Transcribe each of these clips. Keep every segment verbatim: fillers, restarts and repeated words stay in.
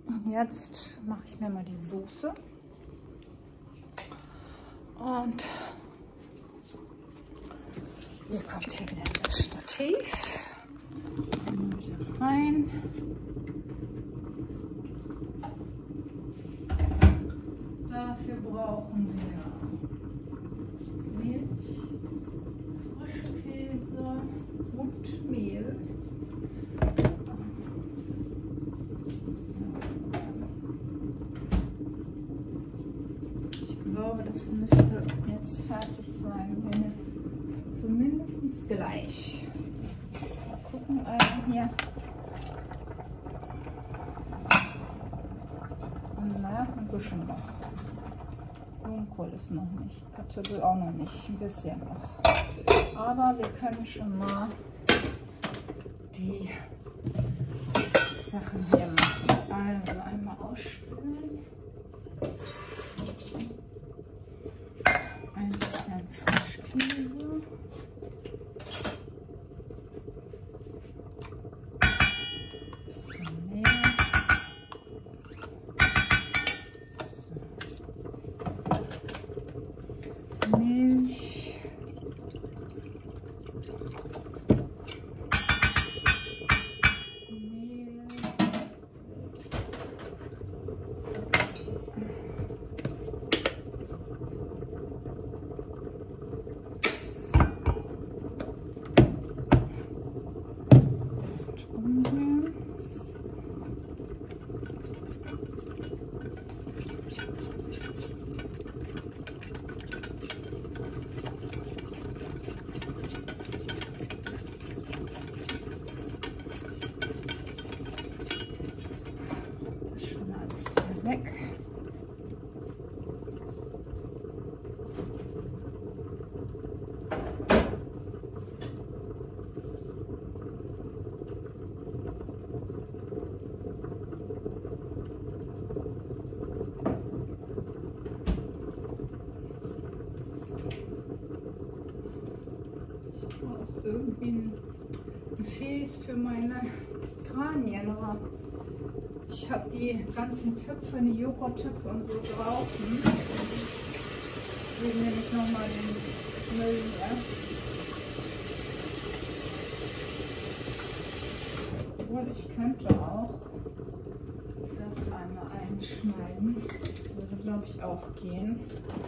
Und jetzt mache ich mir mal die Soße. Und hier kommt hier wieder das Stativ. Wieder rein. Dafür brauchen wir Milch, Frischkäse und Mehl. Ich glaube, das müsste jetzt fertig sein, wenn zumindest gleich. Mal gucken, also hier. Na, ein bisschen noch. Blumenkohl ist noch nicht, Kartoffel auch noch nicht, ein bisschen noch. Aber wir können schon mal die Sachen hier machen. Also einmal ausspülen. Ein bisschen Frischkäse. Bisschen Mehl. So. Milch. Mehl. Weg. Ich brauche auch irgendwie ein Gefäß für meine Kranien, aber ich habe die ganzen Töpfe, die Joghurttöpfe und so draußen. Deswegen nehme ich nochmal den Müll hier. Obwohl, ich könnte auch das einmal einschneiden. Das würde, glaube ich, auch gehen.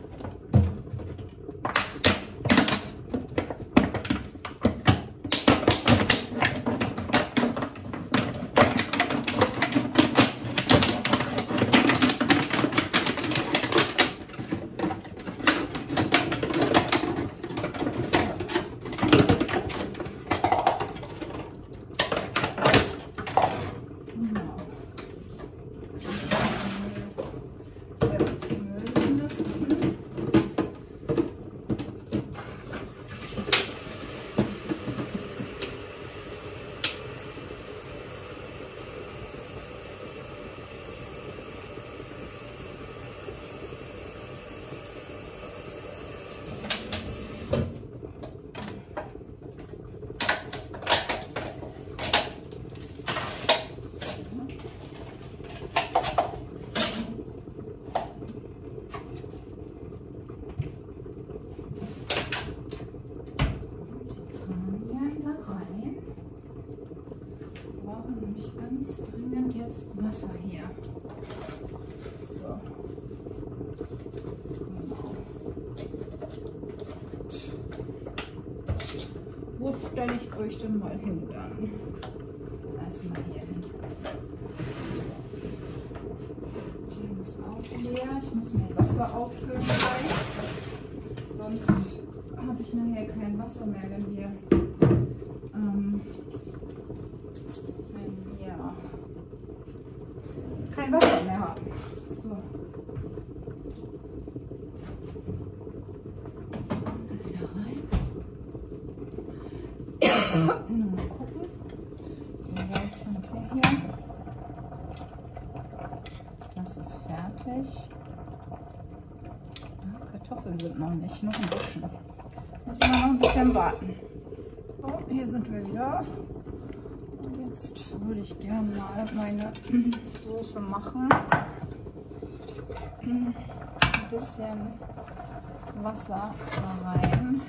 Ganz dringend jetzt Wasser hier. So. Genau. Wo stelle ich euch denn mal hin dann? Erstmal hier hin. So. Die ist auch leer. Ich muss mir Wasser auffüllen. Sonst habe ich nachher kein Wasser mehr, wenn wir ähm, wenn wir kein Wasser mehr haben. So. Wieder rein. Mal gucken. So, jetzt sind wir hier. Das ist fertig. Ja, Kartoffeln sind noch nicht, noch ein bisschen. Müssen wir noch ein bisschen warten. So, hier sind wir wieder. Und jetzt Jetzt würde ich gerne mal meine Soße machen. Ein bisschen Wasser da rein.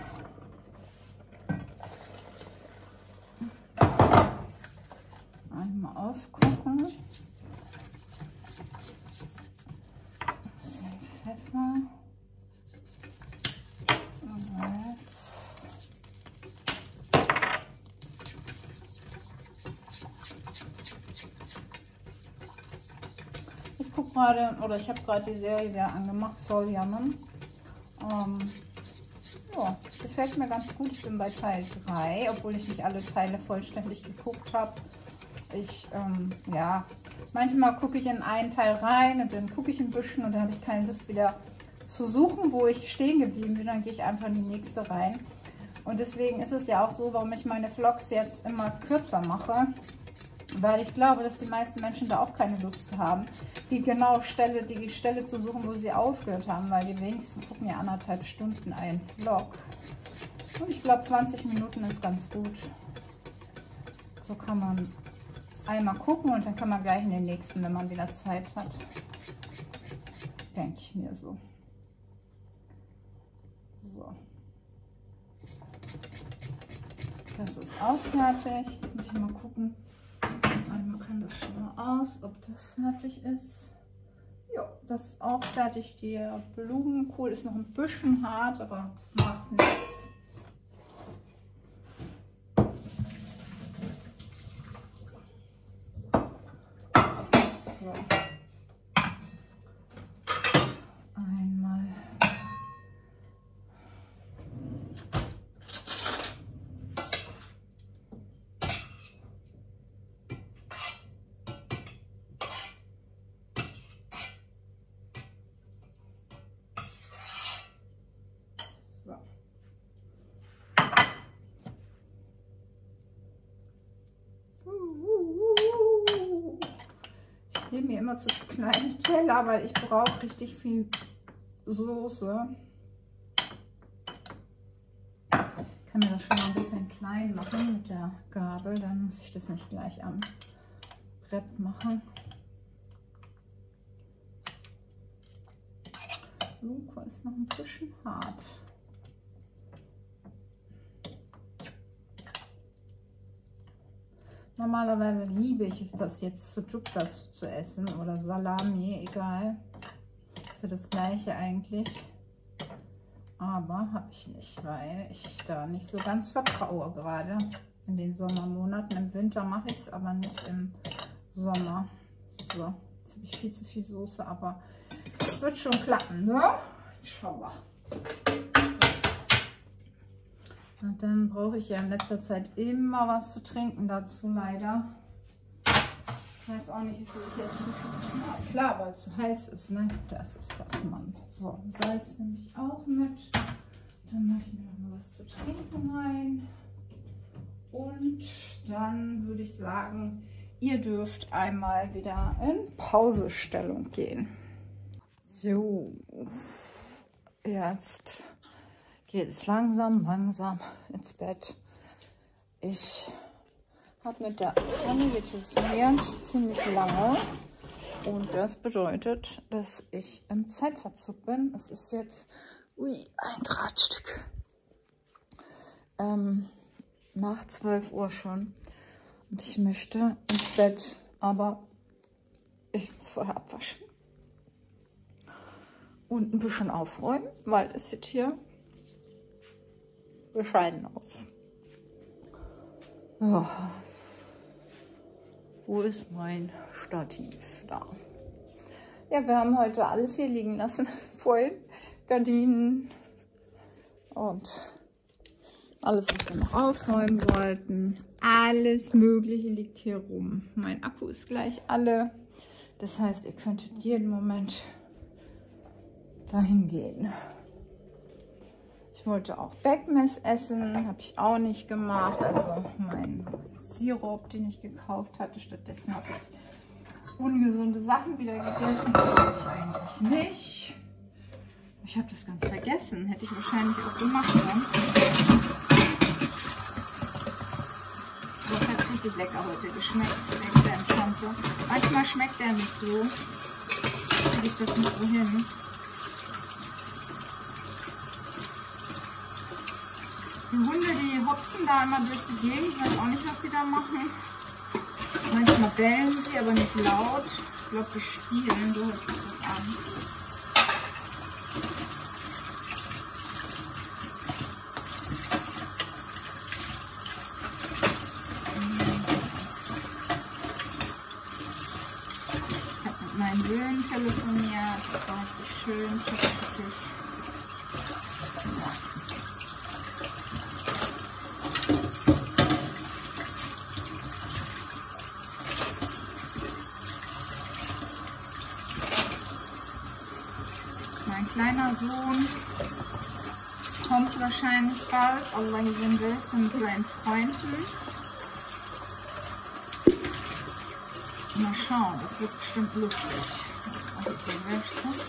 Einmal aufkochen. Ein bisschen Pfeffer. Salz. Ich gucke gerade, oder ich habe gerade die Serie wieder angemacht, Soul Yaman. Ähm, ja, gefällt mir ganz gut. Ich bin bei Teil drei, obwohl ich nicht alle Teile vollständig geguckt habe. Ich, ähm, ja, manchmal gucke ich in einen Teil rein und dann gucke ich ein bisschen und dann habe ich keine Lust wieder zu suchen, wo ich stehen geblieben bin. Dann gehe ich einfach in die nächste rein. Und deswegen ist es ja auch so, warum ich meine Vlogs jetzt immer kürzer mache. Weil ich glaube, dass die meisten Menschen da auch keine Lust haben, die genaue Stelle, die Stelle zu suchen, wo sie aufgehört haben. Weil die wenigsten gucken ja anderthalb Stunden einen Vlog. Und ich glaube, zwanzig Minuten ist ganz gut. So kann man einmal gucken und dann kann man gleich in den nächsten, wenn man wieder Zeit hat. Denke ich mir so. So. Das ist auch fertig. Jetzt muss ich mal gucken. Einmal kann das schon mal aus, ob das fertig ist. Ja, das ist auch fertig. Der Blumenkohl ist noch ein bisschen hart, aber das macht nichts. So. Einmal. So. Ich nehme mir immer zu kleine Teller, weil ich brauche richtig viel Soße. Ich kann mir das schon mal ein bisschen klein machen mit der Gabel, dann muss ich das nicht gleich am Brett machen. Blumenkohl ist noch ein bisschen hart. Normalerweise liebe ich es, das jetzt Sucuk dazu zu essen oder Salami, egal. Ist ja das gleiche eigentlich. Aber habe ich nicht, weil ich da nicht so ganz vertraue gerade in den Sommermonaten. Im Winter mache ich es aber nicht im Sommer. So, jetzt habe ich viel zu viel Soße, aber wird schon klappen, ne? Schau mal. Und dann brauche ich ja in letzter Zeit immer was zu trinken dazu, leider. Ich weiß auch nicht, wie viel ich jetzt trinke. Ja, klar, weil es zu heiß ist, ne? Das ist das, Mann. So, Salz nehme ich auch mit. Dann mache ich mir noch mal was zu trinken rein. Und dann würde ich sagen, ihr dürft einmal wieder in Pausestellung gehen. So, jetzt geht es langsam, langsam ins Bett. Ich habe mit der Familie telefoniert, ziemlich lange. Und das bedeutet, dass ich im Zeitverzug bin. Es ist jetzt, ui, ein Drahtstück. Ähm, nach zwölf Uhr schon. Und ich möchte ins Bett, aber ich muss vorher abwaschen. Und ein bisschen aufräumen, weil es sieht hier bescheiden aus. Oh. Wo ist mein Stativ? Da. Ja, wir haben heute alles hier liegen lassen. Vorhin Gardinen und alles, was wir noch aufräumen wollten. Alles Mögliche liegt hier rum. Mein Akku ist gleich alle. Das heißt, ihr könntet jeden Moment dahin gehen. Ich wollte auch Backmess essen, habe ich auch nicht gemacht. Also mein Sirup, den ich gekauft hatte. Stattdessen habe ich ungesunde Sachen wieder gegessen. Das wollte ich eigentlich nicht. Ich habe das ganz vergessen. Hätte ich wahrscheinlich auch gemacht. Ne? So, jetzt richtig lecker heute geschmeckt, der Creme Chantre. Manchmal schmeckt der nicht so. Kriege ich das nicht so hin. Die Hunde, die hopsen da immer durch die Gegend. Ich weiß auch nicht, was sie da machen. Manchmal bellen sie, aber nicht laut. Ich glaube, die spielen. So hört sich das an. Ich habe mit meinen Söhnen telefoniert. Das war richtig schön. Mein kleiner Sohn kommt wahrscheinlich bald, Allah hier sind wir, sind seinen Freunden. Mal schauen, das wird bestimmt lustig. Also der Wäsche.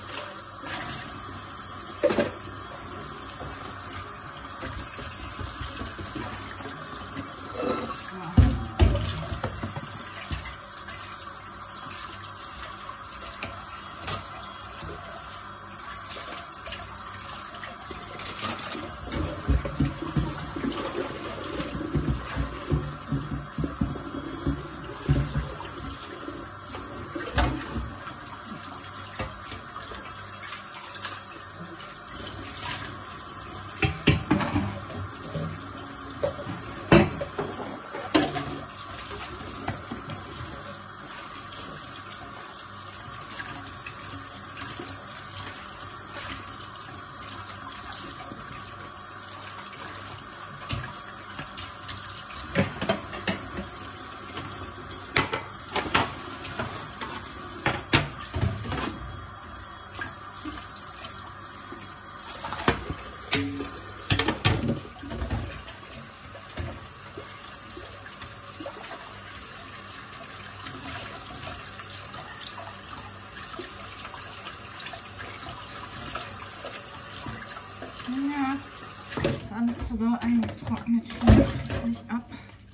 Ja, ist alles sogar eingetrocknet. Nicht ab.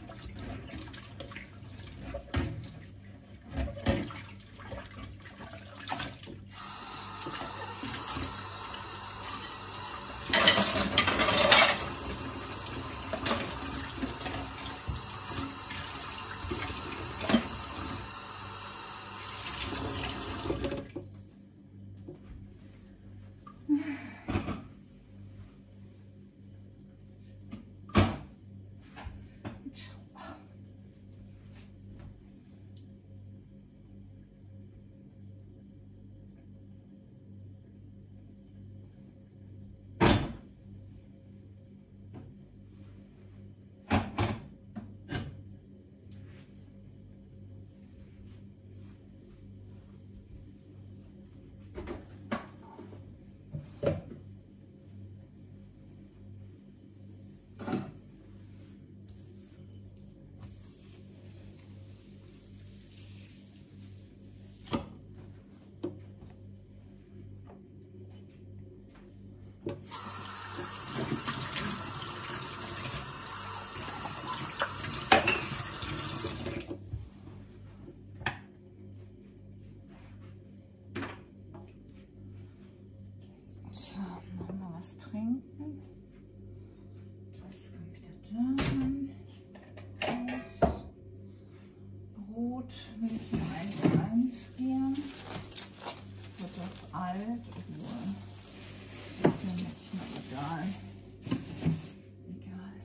So, nochmal was trinken. Das kommt wieder da. Brot will ich noch eins einfrieren. Jetzt wird das alt, obwohl das ist ja nicht mehr egal. Egal.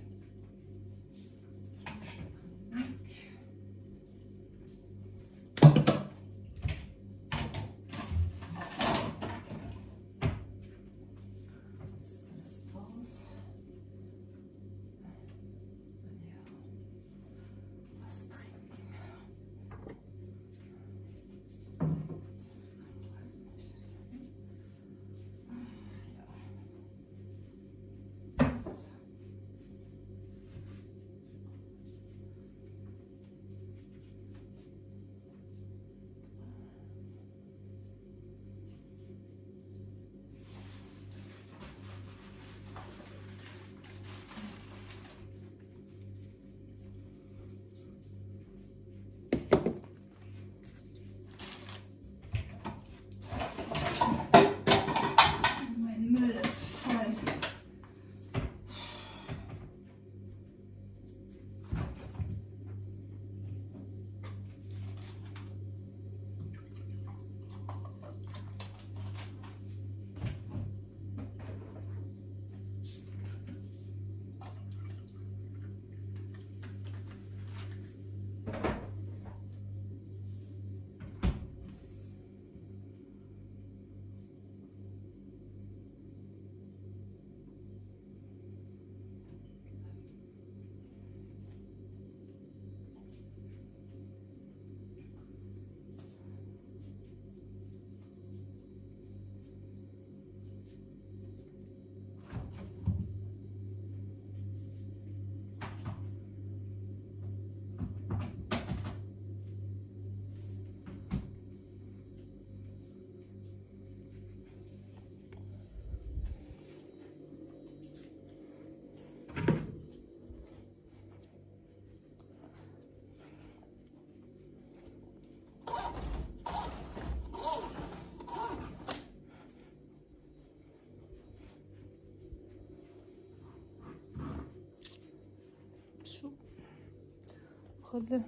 Brille.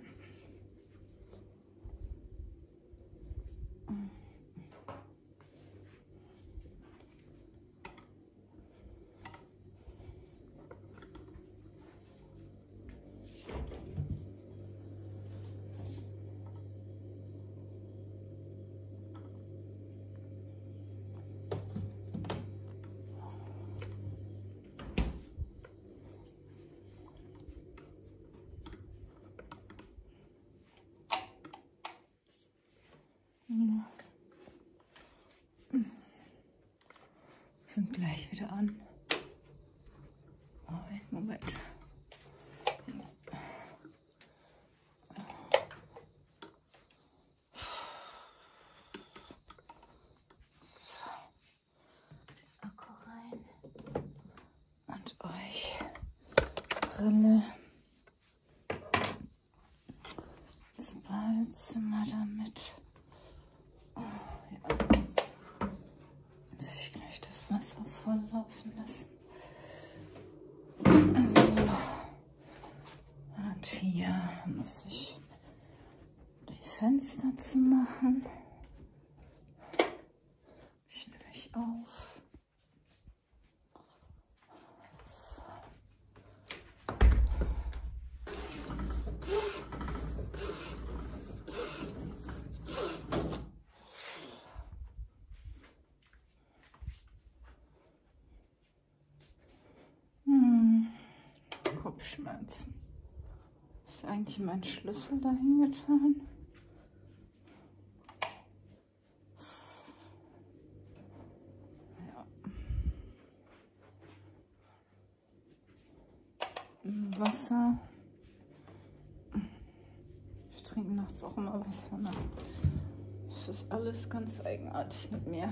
Sind gleich wieder an. Moment, Moment. So. Den Akku rein. Und euch Brille. Das Badezimmer damit. Oh, ja. Wasser volllaufen lassen. Also, und hier muss ich die Fenster zu machen. Ich nehme mich auf. So. Kopfschmerzen. Ist eigentlich mein Schlüssel dahin getan? Ja. Wasser. Ich trinke nachts auch immer Wasser. Ne? Das ist alles ganz eigenartig mit mir.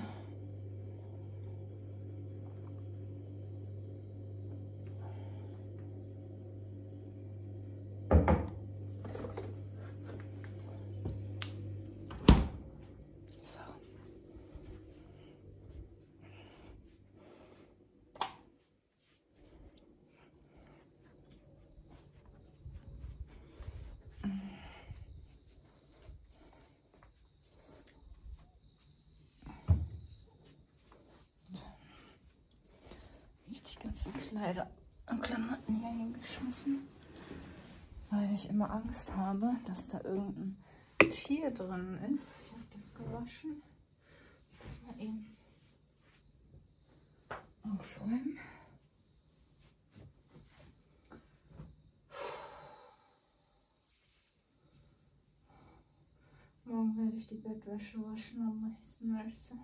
Die ganzen Kleider und Klamotten hier hingeschmissen, weil ich immer Angst habe, dass da irgendein Tier drin ist. Ich habe das gewaschen. Das muss mal eben aufräumen. Morgen werde ich die Bettwäsche waschen, dann mache ich es Nurse.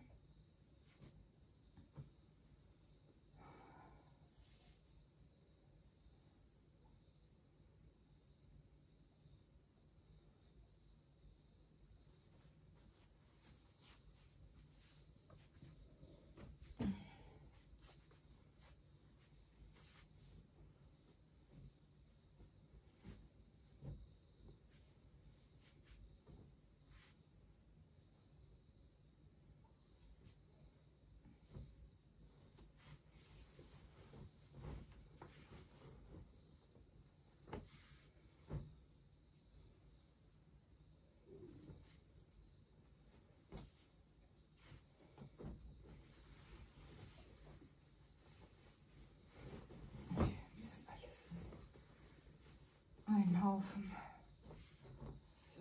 Ein Haufen. So.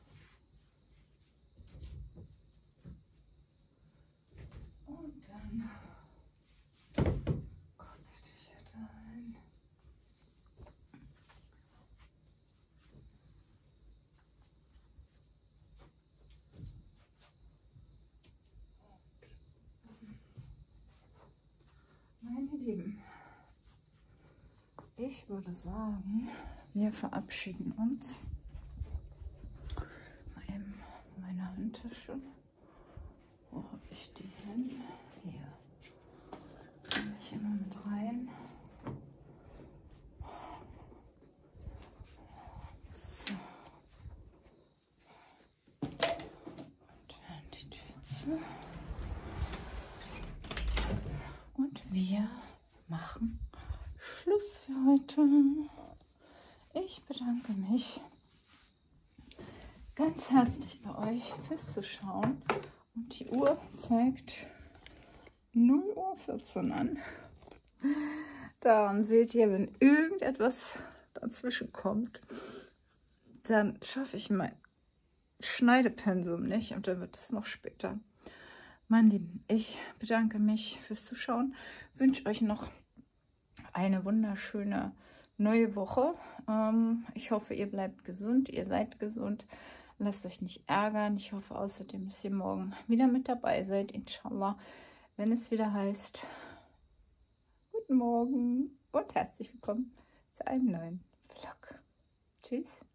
Und dann Kopftücher da rein. Meine Lieben, ich würde sagen, wir verabschieden uns. Mal eben meine Handtasche. Wo habe ich die hin? Hier. Nehme ich immer mit rein. So. Und dann die Tür zu. Und wir machen Schluss für heute. Ich bedanke mich ganz herzlich bei euch fürs Zuschauen. Und die Uhr zeigt null Uhr vierzehn an. Daran seht ihr, wenn irgendetwas dazwischen kommt, dann schaffe ich mein Schneidepensum nicht und dann wird es noch später. Meine Lieben, ich bedanke mich fürs Zuschauen, wünsche euch noch eine wunderschöne neue Woche. Ähm, ich hoffe, ihr bleibt gesund, ihr seid gesund, lasst euch nicht ärgern. Ich hoffe außerdem, dass ihr morgen wieder mit dabei seid, inshallah, wenn es wieder heißt, guten Morgen und herzlich willkommen zu einem neuen Vlog. Tschüss.